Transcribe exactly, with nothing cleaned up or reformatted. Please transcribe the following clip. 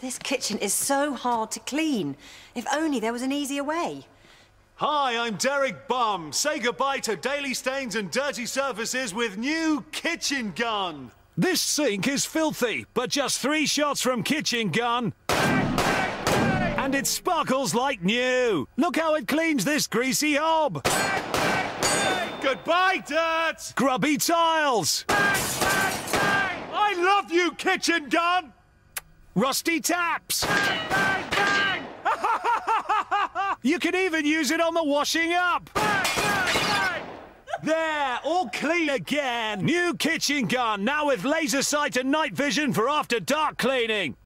This kitchen is so hard to clean. If only there was an easier way. Hi, I'm Derek Bum. Say goodbye to daily stains and dirty surfaces with new Kitchen Gun. This sink is filthy, but just three shots from Kitchen Gun and it sparkles like new. Look how it cleans this greasy hob. Goodbye, dirt! Grubby tiles. I love you, Kitchen Gun! Rusty taps. Bang, bang! You can even use it on the washing up. Bang, bang, bang! There, all clean again. New Kitchen Gun, now with laser sight and night vision for after dark cleaning.